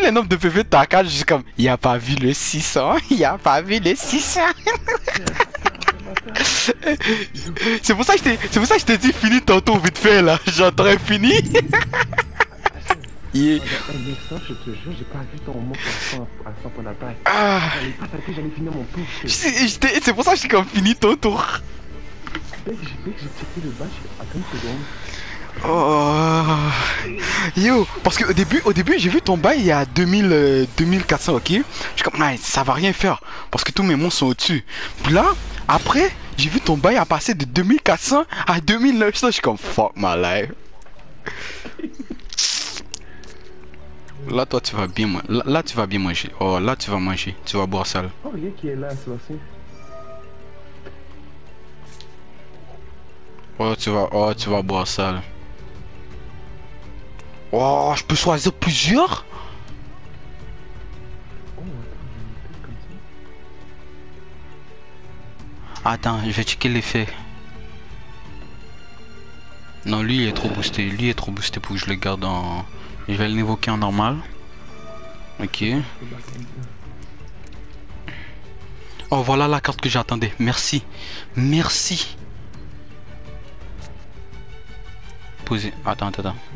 les nombres de PV de ta carte, je suis comme, il a pas vu le 600, il a pas vu le 600. C'est pour ça que je t'ai dit finis ton tour vite fait là, j'entends fini. Yeah. L'instant, je te jure, j'ai pas vu ton mot à 100 points d'attaque. Ah. J'allais pas taper, j'allais finir mon tour. C'est pour ça que je suis comme fini ton tour. Dès que j'ai checké le bas, je attends une seconde. Oh. Yo, parce qu'au début j'ai vu ton bail il y a 2400, ok? Je suis comme, nice, ça va rien faire, parce que tous mes monstres sont au-dessus. Puis là, après, j'ai vu ton bail à passer de 2400 à 2900, je suis comme, fuck my life. Là, toi, tu vas bien manger. Là, tu vas bien manger. Oh, là, tu vas manger. Tu vas boire ça. Oh, rien qui est là, c'est aussi. Oh, tu vas boire ça. Oh, je peux choisir plusieurs? Oh, attends, comme ça. Attends, je vais checker l'effet. Non, lui, il est trop boosté. Lui, il est trop boosté pour que je le garde en... Je vais l'invoquer en normal. Ok. Oh, voilà la carte que j'attendais. Merci. Merci. Posez. Attends.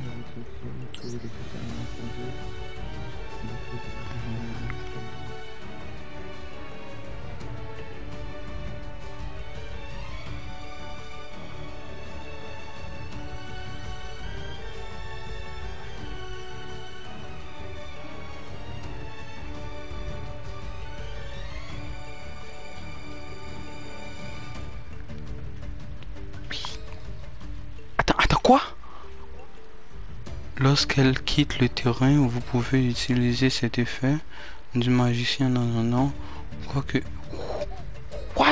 Attends, quoi? Lorsqu'elle quitte le terrain, vous pouvez utiliser cet effet du magicien dans un nom. Quoique... What?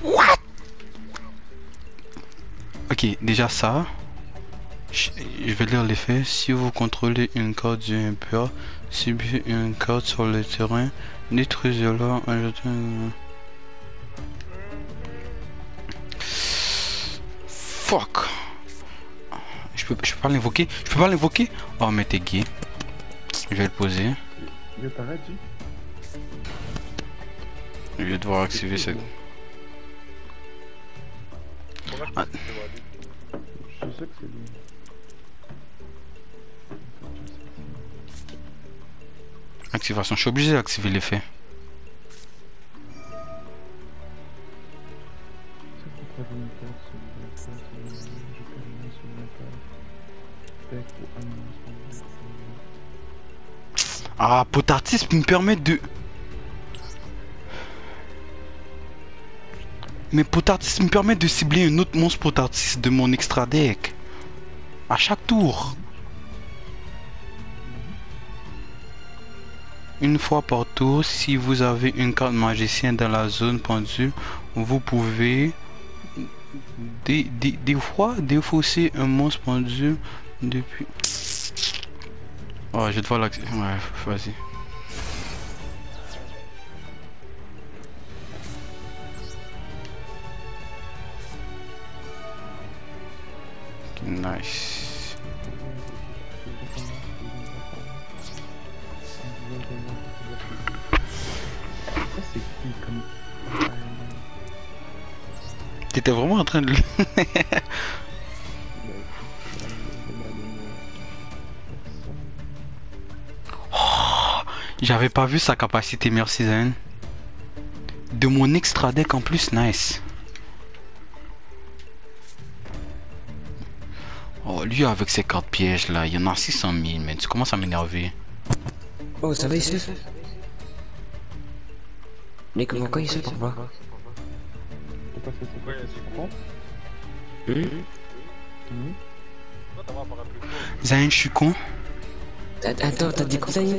Ok, déjà ça. Je vais lire l'effet. Si vous contrôlez une carte du impur, subissez une carte sur le terrain, détruisez-la, ajoutez un... Fuck. Je peux pas l'invoquer. Oh, mais t'es gay. Je vais le poser. Je t'arrête, Je vais devoir activer cette... Ah. Je sais que c'est lui. Activation, je suis obligé d'activer l'effet. Ah, potartisme me permet de... Mais potartisme me permet de cibler un autre monstre potartiste de mon extra deck. À chaque tour. Une fois par tour, si vous avez une carte magicien dans la zone pendule, vous pouvez des fois défausser un monstre pendule depuis... Oh, je vais devoir l'activer. Ouais, vas-y. Nice. T'étais vraiment en train de... Oh, j'avais pas vu sa capacité, merci Zen. De mon extra deck en plus, nice. Oh, lui avec ses cartes pièges là, il y en a 600 000, mais tu commences à m'énerver. Oh, ça va ici? Mais comment quoi ici pour voir? Zayn, je suis con. Attends, t'as des conseils?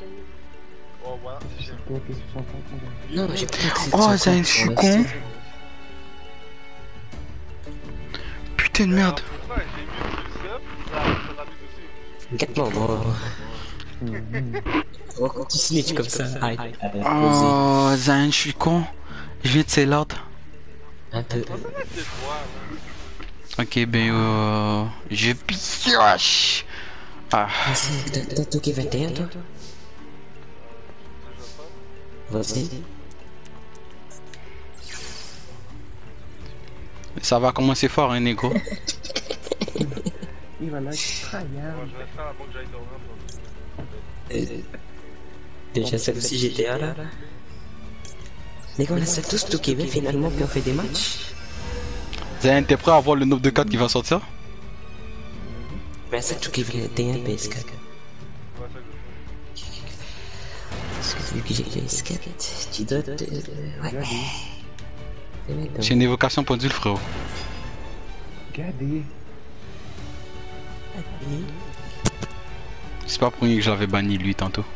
Non, j'ai pas accès. Oh, Zayn, je suis con. Putain de merde. Regarde-moi, on va continuer comme ça. Arrête. Oh, Zayn, je suis con. Je viens de ces l'ordre. Un peu. Ok, ben je pioche. Ah. T'as toqué 21 toi? Vas-y. Ça va commencer fort, hein, Nego. Il va là, tryhard. Moi, je vais faire avant que j'aille dormir. Déjà, ça aussi, GTA là. Les gars, on a ça tous toqué, mais finalement, puis on fait des matchs. Zayn, t'es prêt à voir le nombre de cartes qui va sortir? Mais ça, tout qui vient d'un PS4. Ouais, ça que Parce que vu que j'ai le PS4, tu dois te... Ouais. J'ai une évocation pendule, frérot. Regardez. C'est pas pour rien que je l'avais banni, lui, tantôt.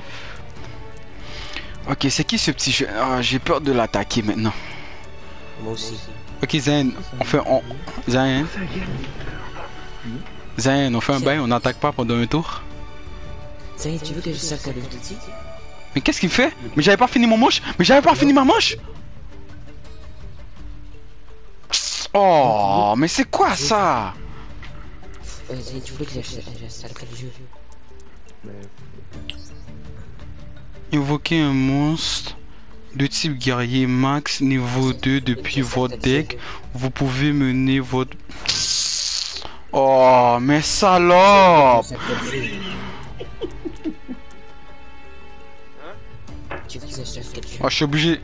Ok, c'est qui ce petit jeu? Ah, j'ai peur de l'attaquer maintenant. Moi aussi. Ok, Zayn, on fait... Zayn, Zayn, on fait un bail, on n'attaque pas pendant un tour. Zayn, tu veux que je saque Call of Duty? Mais qu'est-ce qu'il fait? Mais j'avais pas fini mon manche! Mais j'avais pas fini ma manche! Oh, mais c'est quoi ça? Zayn, tu veux que j'installe quel jeu? Invoquer un monstre de type guerrier max niveau 2 depuis votre deck. Vous pouvez mener votre... Oh, mais salope! Tu veux que j'installe quel jeu? Oh, je suis obligé.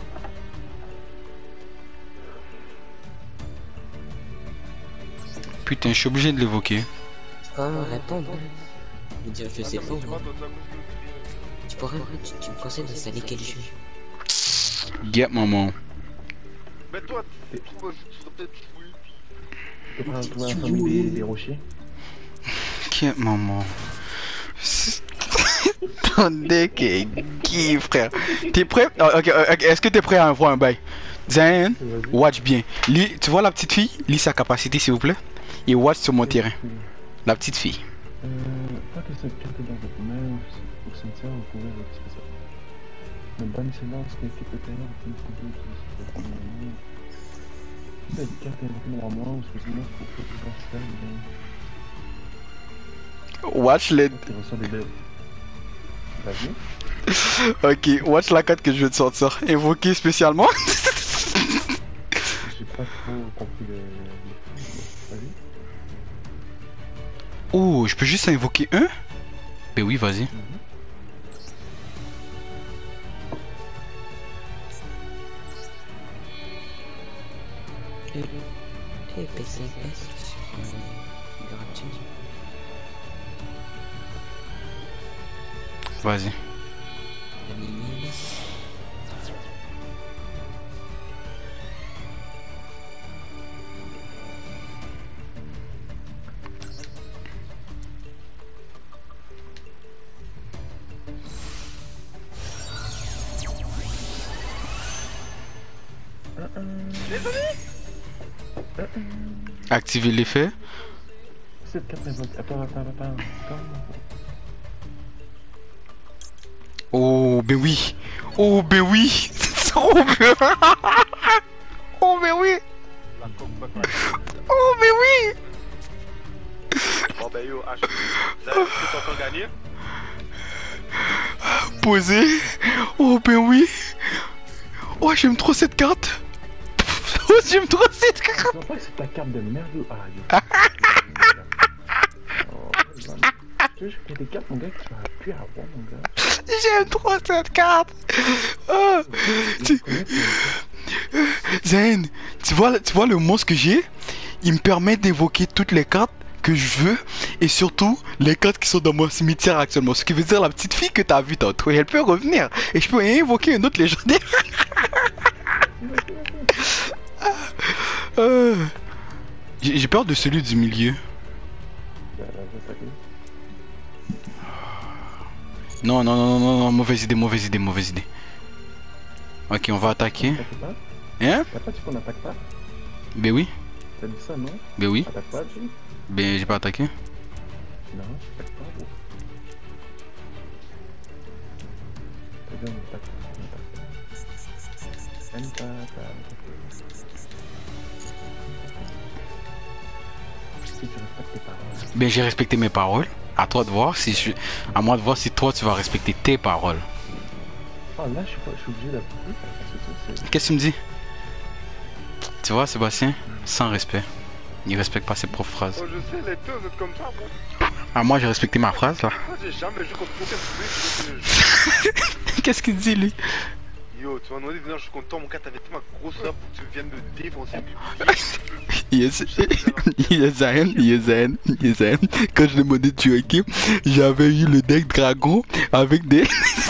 Putain, je suis obligé de l'évoquer. Tu peux me répondre. Me dire je sais pas. c'est quoi, toi, ça, Tu pourrais, tu me conseilles d'installer quel jeu? Get maman. Mais toi, tu dois peut-être jouer. Tu peux trouver un famille des rochers. Get maman. Ton deck est gay, frère. T'es prêt? Ok, est-ce que t'es prêt à avoir un bail? Zayn, watch bien. Lis, tu vois la petite fille? Lis sa capacité, s'il vous plaît. Et watch sur mon terrain. La petite fille. Pas que cette carte est dans votre main, au cimetière, vous pouvez récupérer ça. Ne bannissez-la lorsque l'équipe de terrain vous pouvez utiliser cette main. Si cette carte est invoquée dans moi, ou excusez-moi, pour que vous fassiez Watch les... tu reçois des belles. Vas-y. Ok, watch la carte que je vais te sortir. Invoquer spécialement. J'ai pas trop compris le... Vas-y. Oh, je peux juste invoquer un? Ben oui, vas-y. Et PC gratuit. Vas-y. Activer l'effet. Cette carte invoquée. Attends. Oh, ben oui. Oh, ben oui. Oh, ben... oh, ben oui. La coque pas quoi. Oh, ben oui. Bon, ben yo, H. Vous avez encore gagné? Poser. Oh, ben oui. Oh, j'aime trop cette carte. Oh, j'aime trop cette carte. Je vois pas que c'est ta carte de merde ou... Ah, yo. Oh, man. Tu veux, je fais des cartes, mon gars, que tu vas plus avoir, mon gars. J'aime trop cette carte. Oh. Zayn, tu vois le monstre que j'ai? Il me permet d'évoquer toutes les cartes que je veux et surtout les cartes qui sont dans mon cimetière actuellement. Ce qui veut dire la petite fille que t'as vue tantôt, elle peut revenir et je peux invoquer une autre légendaire. J'ai peur de celui du milieu. Non, mauvaise idée. Ok, on va attaquer. Hein? T'as pas dit qu'on attaque pas? Ben oui. T'as dit ça, non? Ben oui. Attaque pas, tu? Ben j'ai pas attaqué. Non, attaque pas, gros. T'as dit on attaque pas. Si tu respectes tes paroles. Ben j'ai respecté mes paroles. À toi de voir si à moi de voir si toi tu vas respecter tes paroles. Ah, là, je suis obligé d'appuyer parce que ça, c'est. Qu'est-ce que tu me dis? Tu vois, Sébastien? Sans respect. Il respecte pas ses propres phrases. Oh, je sais, les deux, vous êtes comme ça, bon. Ah, moi, j'ai respecté ma phrase, là. Moi, j'ai jamais joué contre aucun poulet. Qu'est-ce qu'il dit, lui? Yo, tu m'as demandé de venir jouer contre toi, mon gars, t'avais tellement grosse là pour que tu viennes me défoncer. Yes. Quand je demandais de tuer qui, j'avais eu le deck dragon avec des...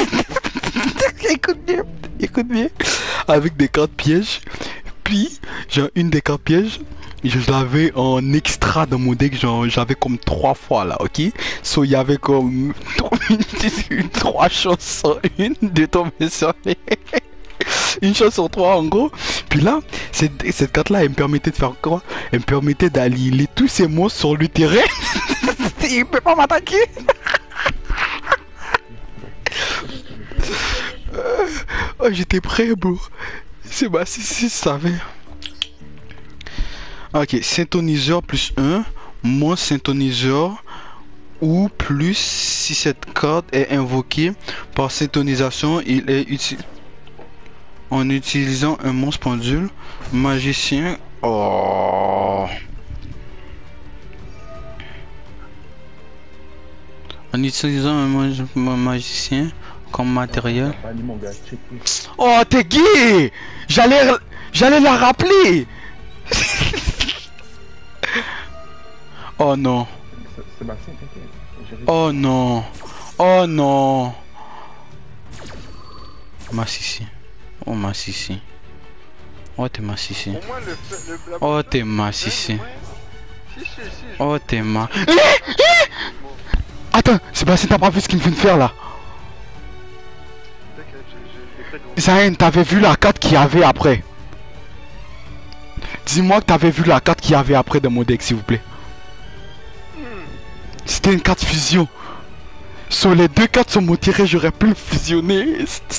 écoute bien. Avec des cartes pièges. Puis, j'ai une des cartes pièges. Je l'avais en extra dans mon deck, genre j'avais comme 3 fois là, ok? So il y avait comme 3 chances sur une de tomber sur les... une chance sur 3 en gros. Puis là, cette carte là, elle me permettait de faire quoi? Elle me permettait d'aligner tous ces monstres sur le terrain. Il peut pas m'attaquer. Oh, j'étais prêt, bro. C'est bah si ça savait. Ok, synthoniseur plus 1, moins synthoniseur ou plus si cette carte est invoquée par syntonisation, il est utile en utilisant un monstre pendule, magicien. Oh. En utilisant un magicien comme matériel. Allez, mon gars, check. Oh, t'es gay! J'allais la rappeler! Oh non. Sébastien, t'inquiète. Oh non. Oh non. Massissi. Oh Massissi. Oh t'es Massissi. Au moins, Oh t'es Massissi. Si, Oh t'es ma... Attends, Sébastien, t'as pas vu ce qu'il me vient de faire là? Zayn, t'avais vu la carte qu'il y avait après? Dis-moi que t'avais vu la carte qu'il y avait après dans mon deck, s'il vous plaît. C'était une carte fusion. Sur les 2 cartes sur mon tiré, j'aurais pu le fusionner.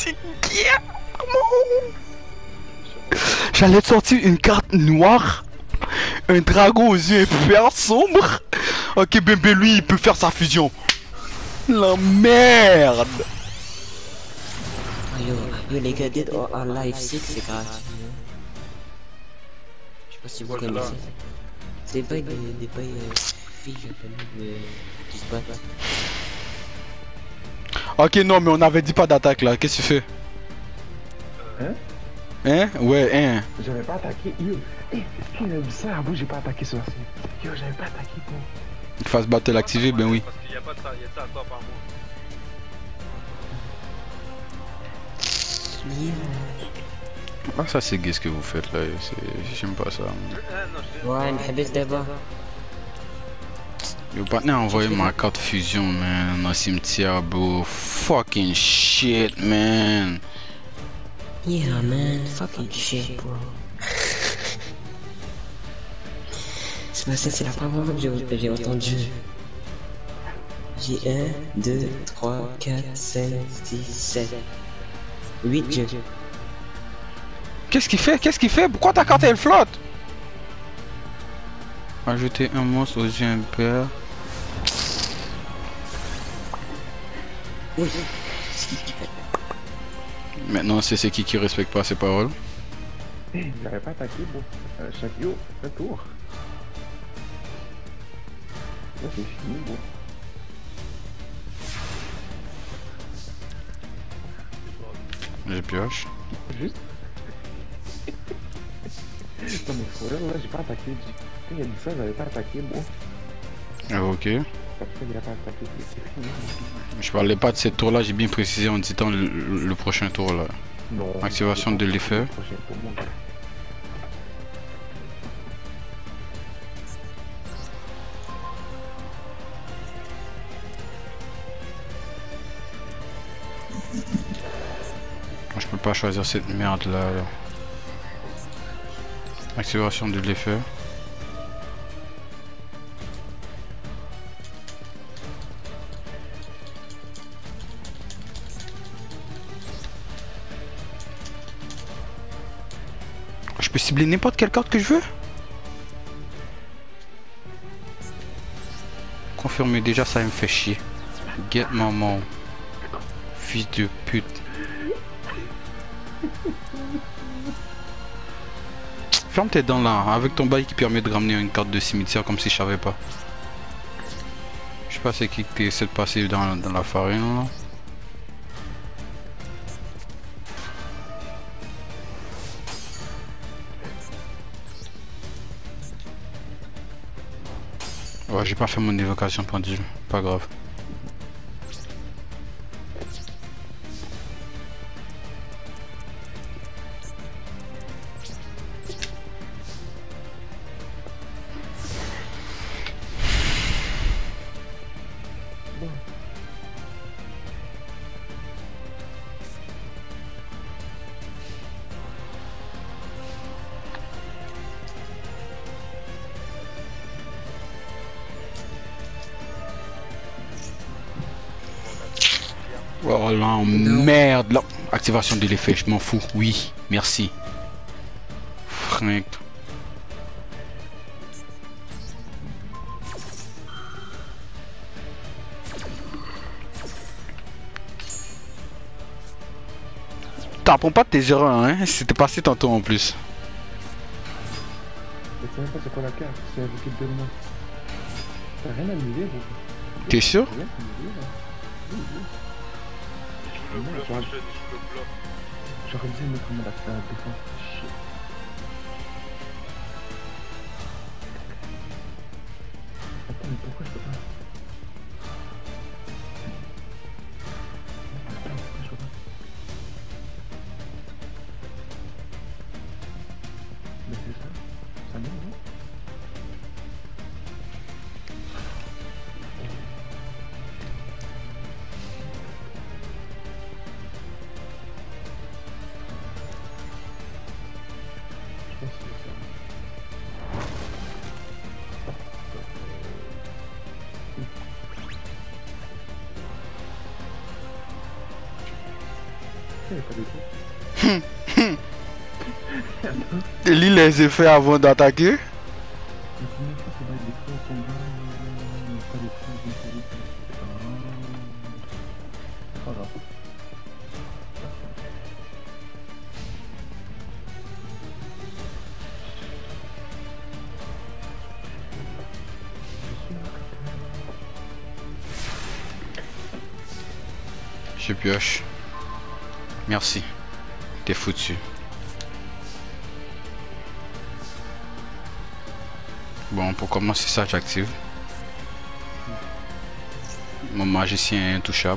J'allais te sortir une carte noire, un dragon aux yeux verts sombres. Ok, bébé, lui, il peut faire sa fusion. La merde. Yo les gars, Dead or Alive 6 c'est gratuit. Je sais pas si vous connaissez. C'est des bails filles qui se battent. Ok, non, mais on avait dit pas d'attaque là. Qu'est-ce que tu fais? Hein? Ouais, hein. J'avais pas attaqué. Yo, qui a vu ça? Abou, j'ai pas attaqué sur la scène. Yo, j'avais pas attaqué, quoi. Phase battle activée, ben oui. Parce qu'il y a pas de ça, il y a ça à toi par mois. Ah, ça c'est gay ce que vous faites là. J'aime pas ça. Ouais, نحبس d'abord. Yo, partner a envoyé ma carte fusion, man, dans le cimetière, bro. Fucking shit, man. Yeah, man, fucking shit, bro. C'est la première fois que j'ai entendu. J'ai 1, 2, 3, 4, 5, 6, 7, 8 jeux. Qu'est-ce qu'il fait? Qu'est-ce qu'il fait? Pourquoi ta carte elle flotte? Ajouter un monstre aux yeux impairs. Oui. Maintenant, c'est qui respecte pas ses paroles. J'avais pas attaqué, bon. Chaque yo, un tour. Là, c'est fini, bon. Je pioche. Juste. Non, mais pour là, j'ai pas attaqué. Quand il a dit ça, j'avais pas attaqué, bon. Ah, ok. Après, il a pas attaqué, c'est fini. Je parlais pas de cette tour là, j'ai bien précisé en disant le prochain tour là. Non. Activation de l'effet. Prochain tour, mon gars. Je peux pas choisir cette merde là. Activation de l'effet. Je peux cibler n'importe quelle carte que je veux. Confirmer déjà, ça me fait chier. Get maman. Fils de pute. Ferme tes dents là, avec ton bail qui permet de ramener une carte de cimetière comme si je savais pas. Je sais pas c'est qui essaie de passer dans la farine là. Ouais, j'ai pas fait mon évocation pendule, pas grave. Oh là, merde là. Activation de l'effet, je m'en fous. Oui, merci. Frank. T'apprends pas de tes erreurs, hein. C'était passé tantôt en plus. Mais tu sais même pas c'est quoi la carte, c'est invoqué de demain. T'as rien à me lire ou T'es sûr? rien à me lire, hein. Oui, oui. Le bluff, Ouais. je joue le bluff. J'aurais dû mettre comment la défense. Shit. Attends, mais pourquoi je peux pas? Attends, pourquoi je peux pas? Mais c'est ça? Ça mène, non? Je pense que c'est ça. Il n'y a pas d'écran. Lis les effets avant d'attaquer. La première fois, ça va être l'écran au combat. Pas d'écran, pas d'écran. C'est pas grave. Je pioche. Merci. T'es foutu. Bon, pour commencer ça, j'active. Mon magicien est intouchable.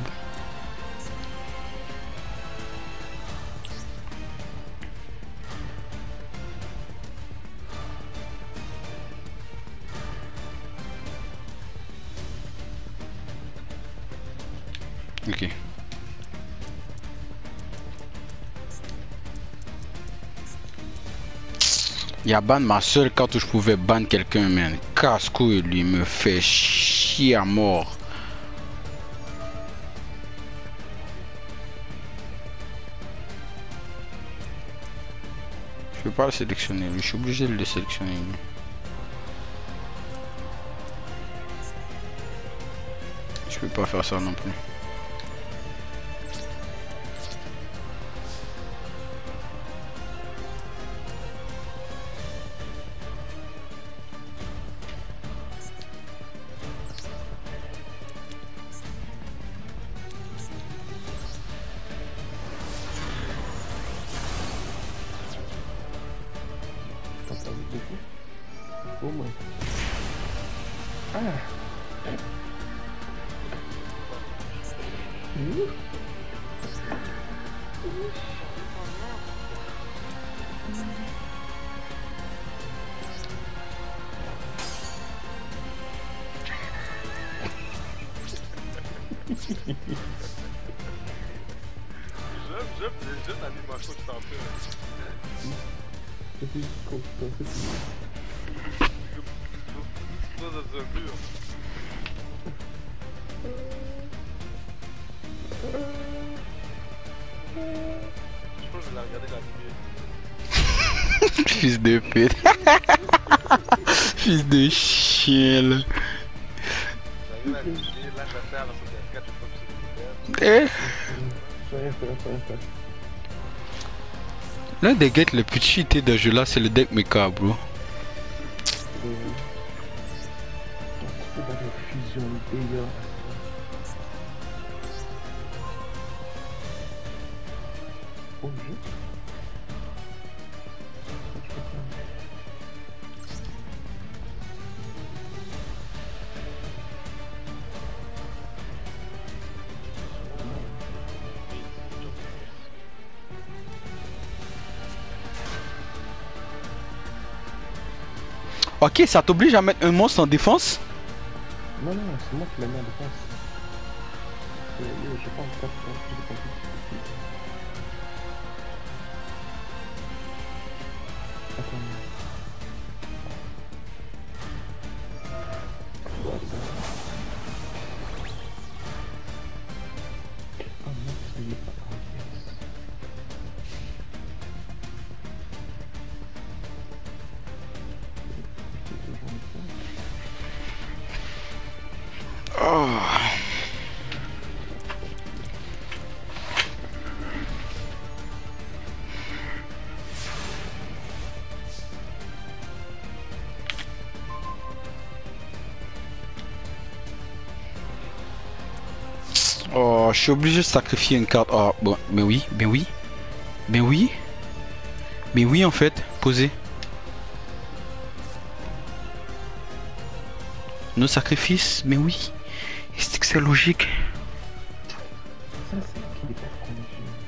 Ok. Il y a ban ma seule carte où je pouvais ban quelqu'un, man. Casse-couille, lui, me fait chier à mort. Je peux pas le sélectionner, lui. Je suis obligé de le sélectionner, lui. Je peux pas faire ça non plus. T'as pas vu beaucoup? Au moins. Ah! J'aime les jeunes animations que t'en fais. C'était juste constant, c'est tout. Toi dans un mur. Je pense que je vais la regarder l'animé. Fils de pute. Fils de chien, là. J'arrive à l'animé, là j'attends à la 64, je sais pas que c'est le Eh? Ça rien faire, ça rien faire. L'un des decks les plus cheatés de jeu là, c'est le deck Mecha, bro. Dans la fusion dégueulasse. Oh, le jeu. Ok, ça t'oblige à mettre un monstre en défense? Non, non, c'est moi qui l'ai mis en défense. Je pense pas que je l'ai pas fait. Attends. Ah non, ça y est pas. Ah, yes. C'est toujours le point. Oh. Oh, je suis obligé de sacrifier une carte. Oh, bon, ben oui, ben oui. Ben oui. Ben oui, en fait, posez. Nos sacrifices, mais oui. C'est que c'est logique. Ça, c'est qui est pas connu.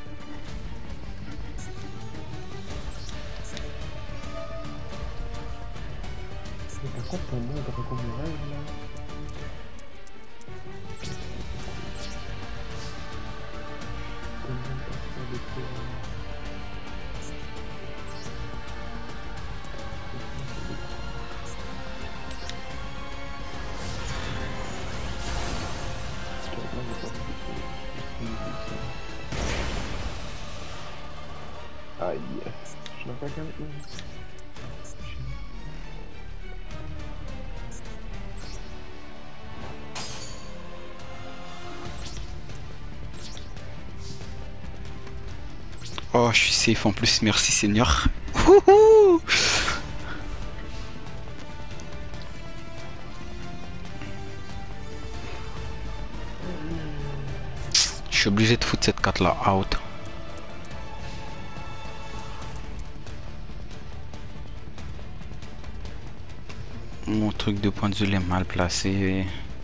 Mais par contre, pour moi, Dragon Mirage, là. Comment passer le tour? Aïe, je n'ai pas qu'à maintenant. Oh, je suis safe en plus, merci Seigneur. Wouhou! Je suis obligé de foutre cette carte là out. Mon truc de point de vue est mal placé.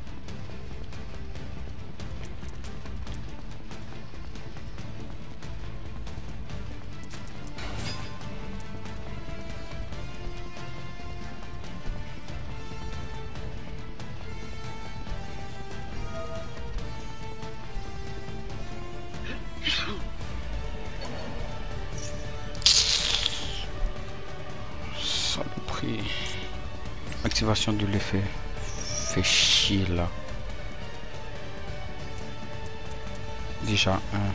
Saloperie. Activation de l'effet. Fait chier là. Déjà un.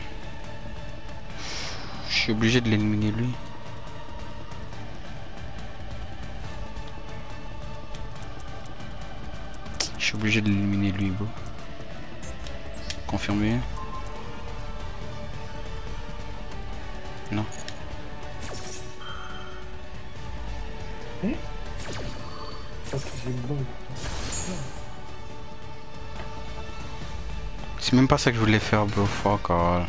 Je suis obligé de l'éliminer lui. Je suis obligé de l'éliminer lui, bro. Confirmé. Non. Ok, j'ai une bonne. C'est même pas ça que je voulais faire, bro. Fuck all.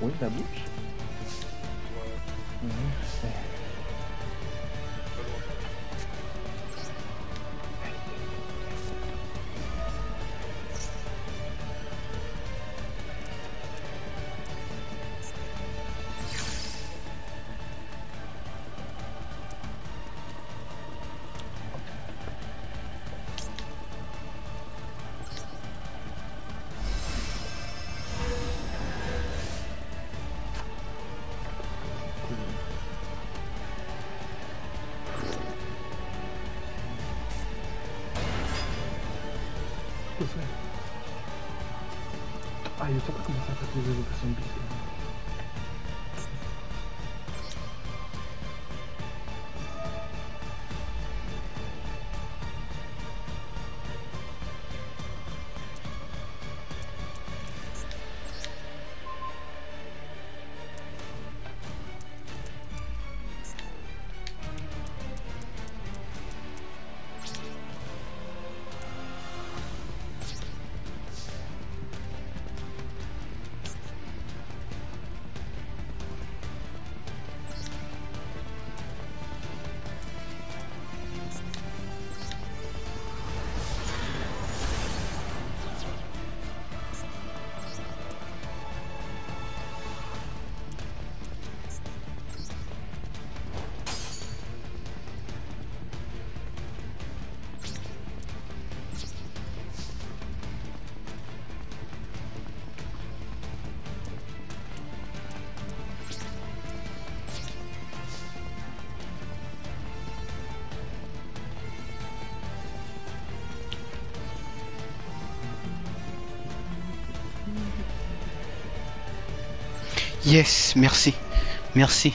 Oui, la bouche. Ouais, Ouais. pas loin. Qu'est-ce que c'est? Ah, il faut pas commencer à faire des évocations bizarres. Yes, merci. Merci.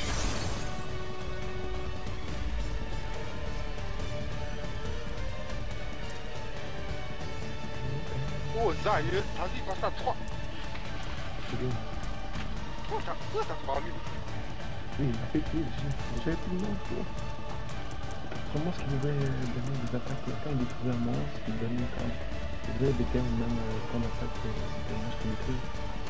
Oh, sérieux? Vas-y, passe à 3. C'est bien. Pourquoi t'as 3000? Oui, il a fait plus. J'avais plus de nom, quoi. Comment est-ce qu'il devait donner des attaques là? Quand il découvrait un monstre, il donnait quand. Il devait des termes même quand on attaque des monstres qu'il maîtrise.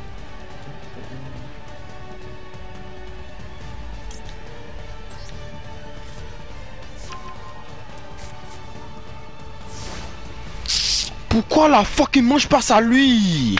Pourquoi la fucking mange passe à lui?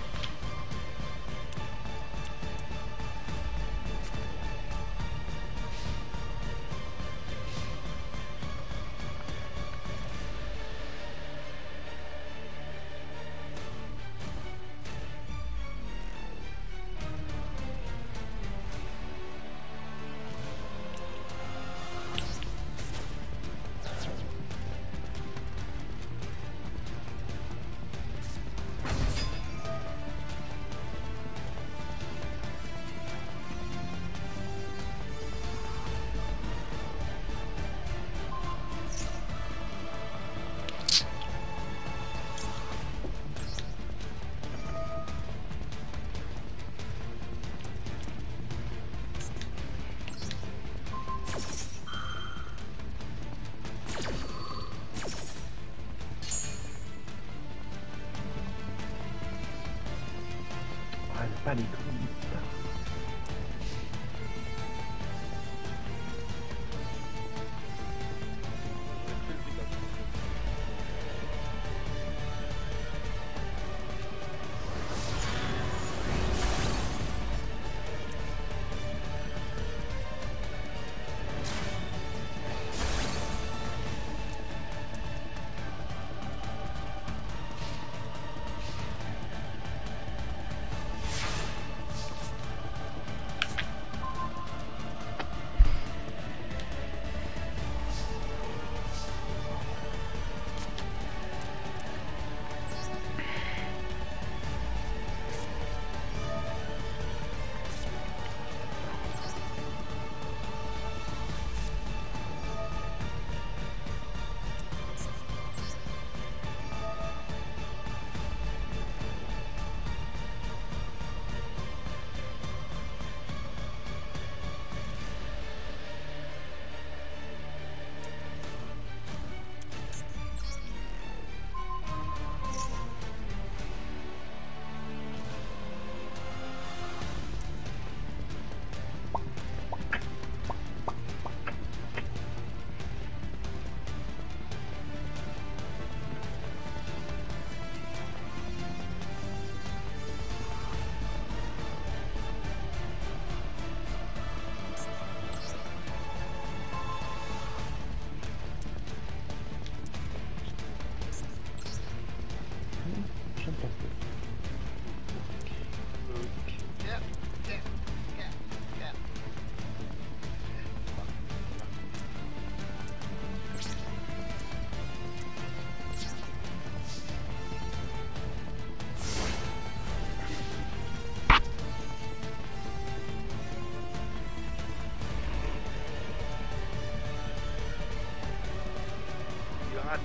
Ah, il a pas les couilles. Putain.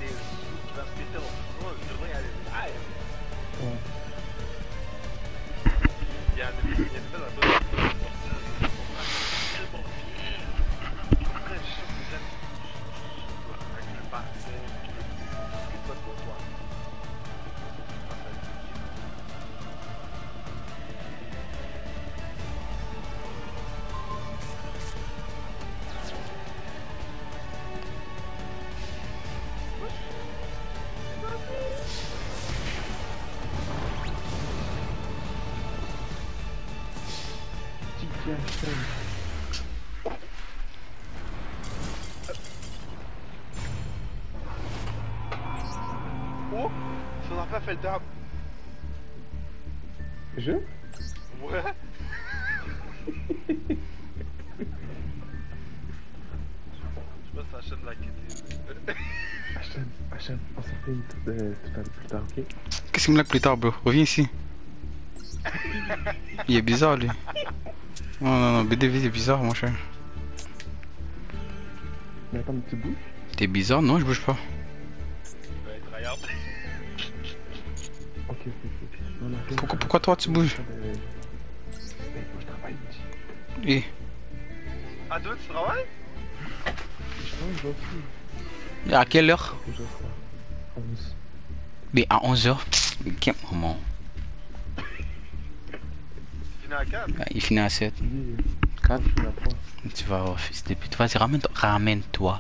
des sous qui va se péter en front, je devrais y aller live. Ouais. Il y a des belles à bonne. Après, je sais que j'aime. Avec le parfait, le code pour toi. Tiens, Oh, ça n'a pas fait le dab. je Ouais. Je pense que ça chaîne la quête. Hachem, on s'en fait une tout à plus tard, ok? Qu'est-ce qu'il me lag plus tard, bro? Reviens ici. Il est bizarre, lui. Non, BDV, c'est bizarre, mon cher. Mais attends, mais tu bouges? T'es bizarre? Non, je bouge pas. Ouais, tryhard. Ok. On a fait Pourquoi toi, tu bouges? Moi, je travaille, petit. Eh, Ah, toi, tu travailles? Je pense que je vais aussi. à quelle heure? Faut que je fasse 11. Mais à 11h. Quel moment? Tu finis à 4? Il finit à 7. Tu dis, 4. je suis à 3. Tu vas voir, fils de pute. Vas-y, ramène-toi. Ramène-toi.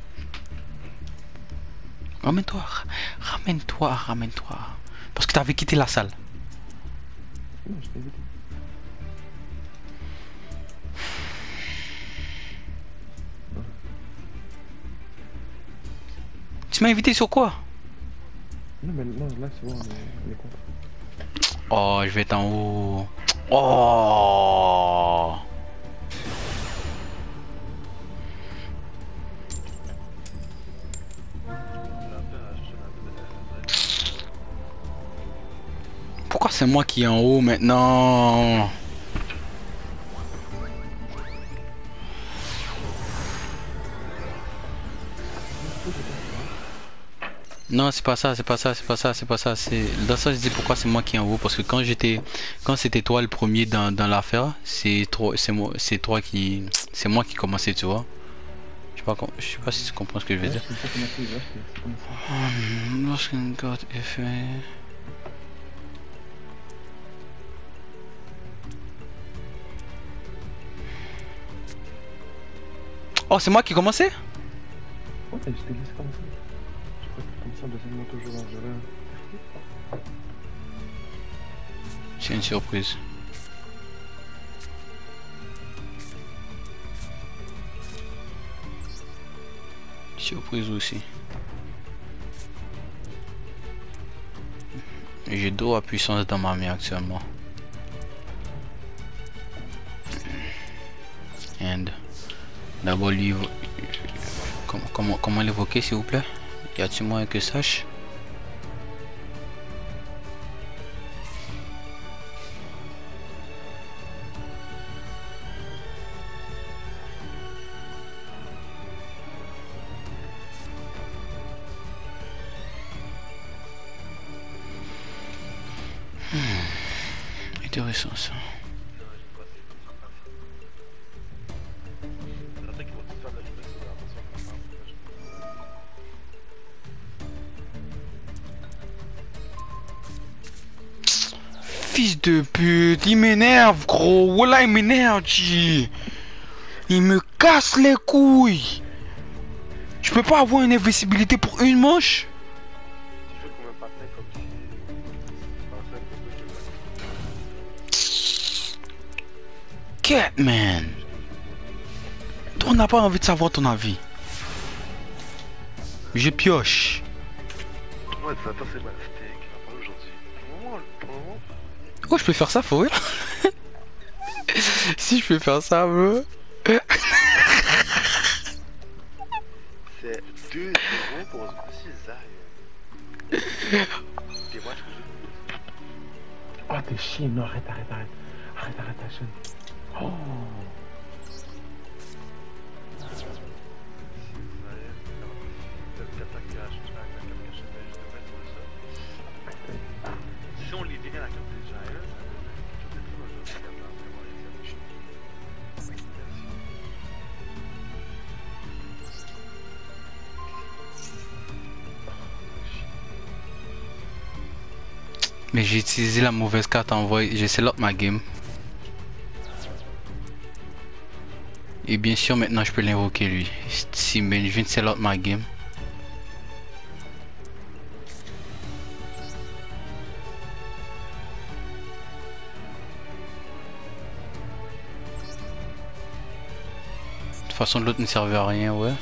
Ramène-toi. Parce que t'avais quitté la salle. Non, je t'ai invité. Tu m'as invité sur quoi? Non, mais non, là, c'est bon, on est contre. Oh, je vais être en haut. Oh. Pourquoi c'est moi qui est en haut maintenant? Non, c'est pas ça. C'est dans ça je dis pourquoi c'est moi qui est en haut, parce que quand c'était toi le premier dans l'affaire, c'est moi qui commençais, tu vois. Je sais pas si tu comprends ce que je veux dire. C'est ça qu'on a fait, ouais, c'est comme ça. Lorsqu'un code est fait. Oh, c'est moi qui commençais? Ouais, je t'ai laissé comme ça. Je crois que comme ça, deuxièmement, toujours en jeu. C'est une surprise. Surprise aussi. J'ai dos à puissance dans ma main actuellement. And d'abord lui, comment l'évoquer s'il vous plaît? Y a-t-il moyen que sache? Intéressant ça. Fils de pute, il m'énerve gros, voilà il m'énerve G. Il me casse les couilles. Je peux pas avoir une invisibilité pour une manche? Tu veux qu'on me partait comme si. Catman. Toi on n'a pas envie de savoir ton avis. Je pioche. Ouais, ça, c'est ma steak. On va parler aujourd'hui. Pour le moment. Oh, je peux faire ça, faut rire. Si je peux faire ça, bro. C'est 2-0 pour ce Zaire. Des matchs que j'ai. Oh, t'es chiant, non, arrête, Hachem. Oh. Zaire, peut-être qu'attaquage, tu vas Mais j'ai utilisé la mauvaise carte envoyée. J'ai select ma game. Et bien sûr, maintenant je peux l'invoquer lui. Si ben, je viens de select ma game. De toute façon, l'autre ne servait à rien, ouais.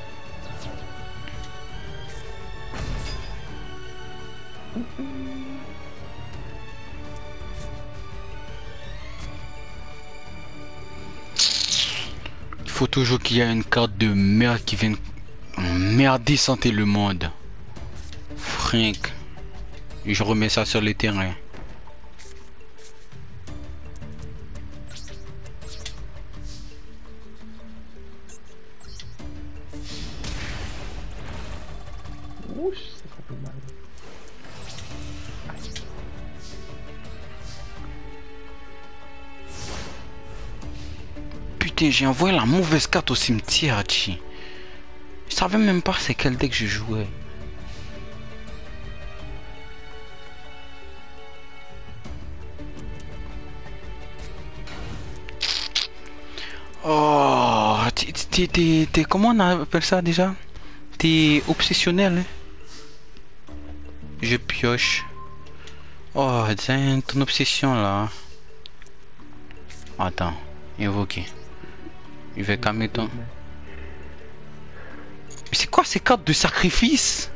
Il faut toujours qu'il y ait une carte de merde qui vienne merder santé le monde. Frank. Et je remets ça sur les terrains. Ouch, ça fait mal. Putain, j'ai envoyé la mauvaise carte au cimetière, Chi. Je savais même pas c'est quel deck je jouais. Oh, t'es comment on appelle ça déjà? T'es obsessionnel, hein? Je pioche. Oh, tiens, ton obsession là. Attends, invoquer. Il va calmer ton. Mais c'est quoi ces cartes de sacrifice?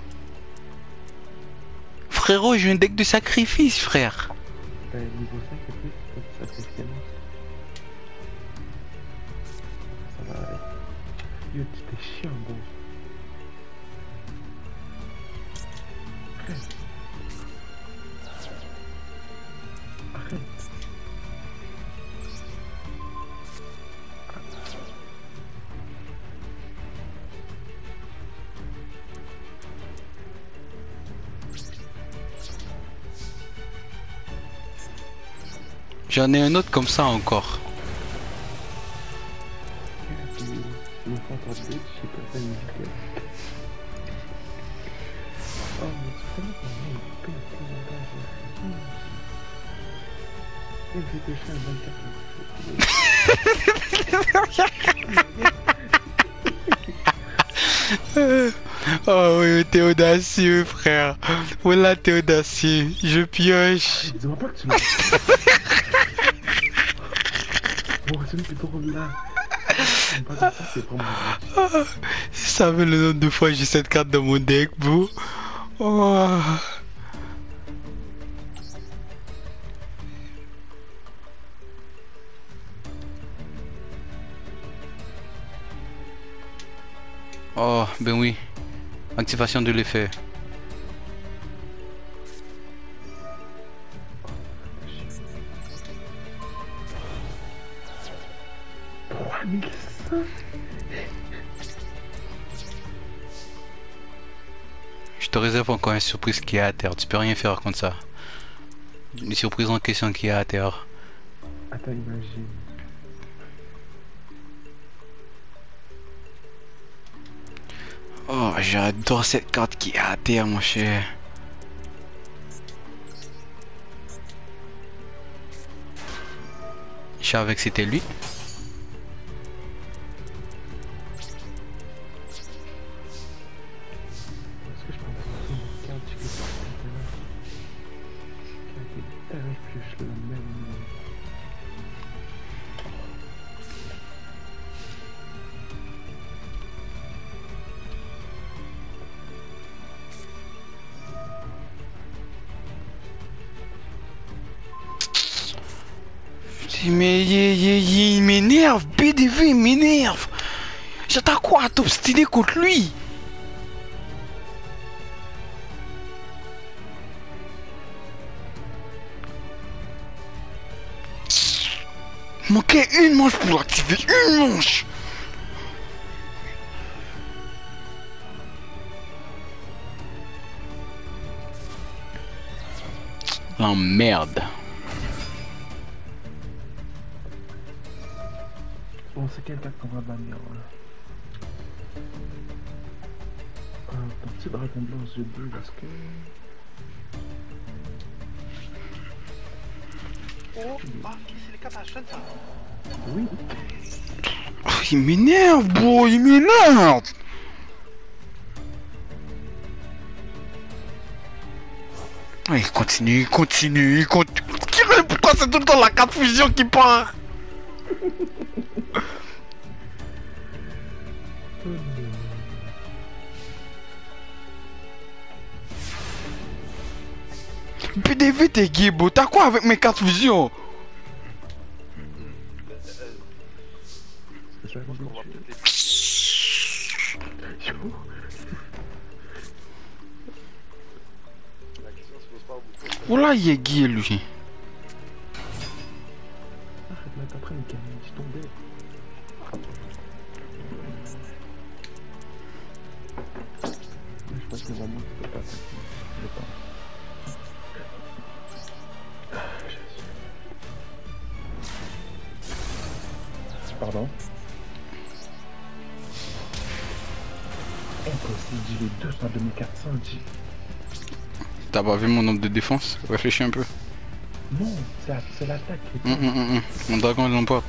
Frérot, j'ai un deck de sacrifice, frère. Niveau 5 et plus, ça fait excellent. Ça va aller. Yo, tu t'es chiant, gros. Arrête. Arrête. J'en ai un autre comme ça encore. Je me fais encore de je sais pas, ça me dit que... Oh, mais tu connais comment il peut être langage. Et je vais te faire un 24. Oh oui, t'es audacieux, frère. Voilà, t'es audacieux. Je pioche. Dis-moi pas que tu m'as... Bon, c'est plutôt comme là. C'est pour moi. Si tu savais le nombre de fois j'ai cette carte dans mon deck, bro. Oh. Oh, ben oui. Activation de l'effet. Je te réserve encore une surprise qui est à terre. Tu peux rien faire contre ça. Une surprise en question qui est à terre. Attends, imagine. Oh, j'adore cette carte qui est à terre, mon cher. Je savais que c'était lui. Est-ce que je peux avoir une carte que ça qui a été réfléchi le même. Mais il m'énerve, BDV il m'énerve. J'attends quoi à t'obstiner contre lui? Manquait une manche pour l'activer, une manche. La merde. Bon, c'est quel carte qu'on va bannir là? Ton petit dragon blanc yeux bleus, parce que... Oh, ah, c'est les cartes à chaîne ça. Oui. Oh, il m'énerve, bro, il m'énerve. Ah, il continue. Pourquoi c'est tout le temps la carte fusion qui part? PDV t'es gay, bro. T'as quoi avec mes cartes fusion? Je vais On va aller peut-être les tuer. La question se pose pas beaucoup. Voilà, il est gay, lui. Arrête là, t'es en train de gagner, je tombais. Je pense que vraiment, tu peux pas attaquer. Je pense. Pardon. Impossible, j'ai les 200 2400, G. T'as pas vu mon nombre de défense? Réfléchis un peu. Non, c'est l'attaque. Mon dragon il l'emporte.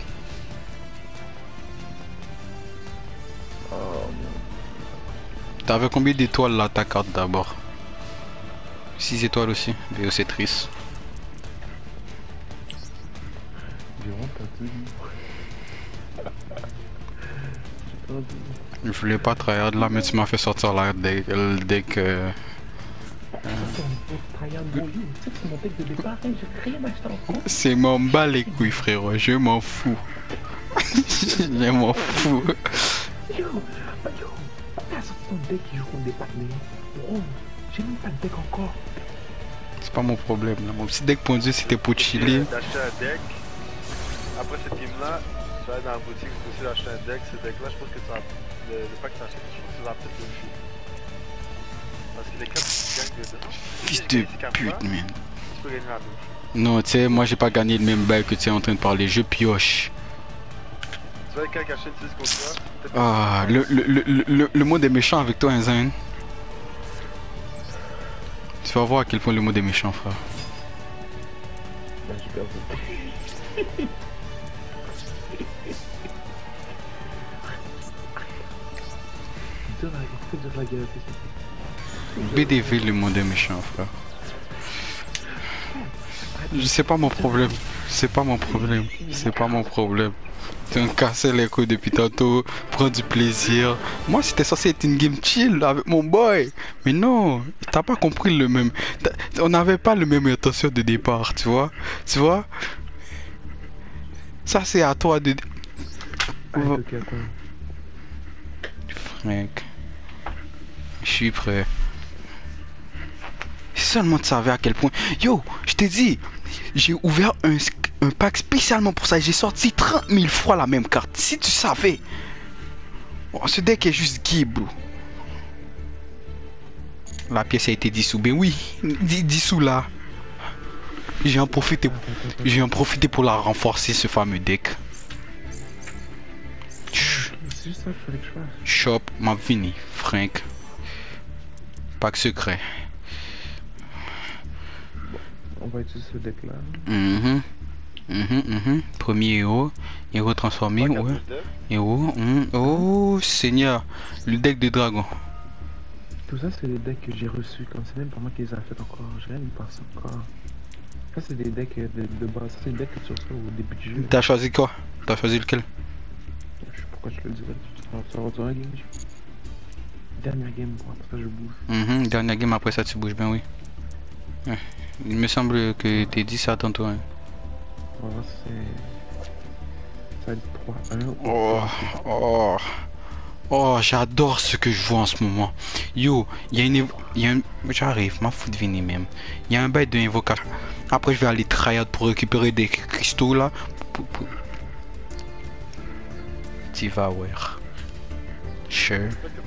Oh non. T'avais combien d'étoiles là ta carte d'abord? 6 étoiles aussi, mais c'est triste. J'ai vraiment pas tout. J'ai pas dit. Je voulais pas tryhard là, mais tu m'as fait sortir le deck. C'est mon deck de départ, hein, j'ai rien acheté encore. C'est m'en bas les couilles, frérot, je m'en fous. Je m'en fous. Yo, t'as sorti ton deck qui joue contre des partenaires. Bro, j'ai même pas de deck encore. C'est pas mon problème là. Mon petit deck pondu c'était pour chiller. D'acheter un deck. Après cette game là, tu vas aller dans la boutique, tu peux aussi acheter un deck. Ce deck là, je pense que ça, le pack que tu achètes, je pense que ça va peut-être le jouer. Parce que les cartes qui gagnent dedans. Fils de pute, man. Tu peux gagner la même chose. Non, tu sais, moi j'ai pas gagné le même bail que tu es en train de parler. Je pioche. Tu vois, quelqu'un qui achète 10 contre toi. peut-être Ah, le monde est méchant avec toi, hein, Zayn. Tu vas voir à quel point le monde est méchant, frère. Bah, j'ai perdu. Dur la gueule, BDV, le monde est méchant, frère. C'est pas mon problème. C'est pas mon problème. C'est pas mon problème. Tu me cassé les couilles depuis tantôt. Prends du plaisir. Moi, c'était censé être une game chill avec mon boy. Mais non, t'as pas compris le même. On n'avait pas le même intention de départ, tu vois. Tu vois. Ça, c'est à toi de. ok, attends. Mec. Je suis prêt. Seulement tu savais à quel point. Yo, je t'ai dit, j'ai ouvert un pack spécialement pour ça. J'ai sorti 30 000 fois la même carte. Si tu savais. Oh, ce deck est juste gay, bro. La pièce a été dissoute. Ben oui, dissous là. J'ai en profité pour la renforcer, ce fameux deck. C'est juste ça qu'il fallait que je fasse. Shop, m'a fini, Frank. Pack secret. On va utiliser ce deck là. Premier héros. Héros transformé, pas ouais. carte de deck. Héros. Oh, Seigneur. Le deck de dragon. Tout ça, c'est des decks que j'ai reçus quand c'est même pas moi qui les ai fait encore. J'ai rien y pensé encore. Ça, c'est des decks de base. Ça, c'est des decks que tu reçois au début du jeu. T'as choisi quoi? T'as choisi lequel? Je sais pourquoi je le dirais. Tu vas retourner la game. Dernière game, quoi. Après ça, je bouge. Dernière game, après ça tu bouges bien, oui. Ouais. Il me semble que t'es dit ça tantôt. Hein. Voilà, c'est. Ça va être 3-1. Oh, oh, j'adore ce que je vois en ce moment. Yo, il y a un... J'arrive, ma fout de venir même. Il y a un bail de invocation. Après, je vais aller tryhard pour récupérer des cristaux là. Tu vas voir. Sure. Peut-être que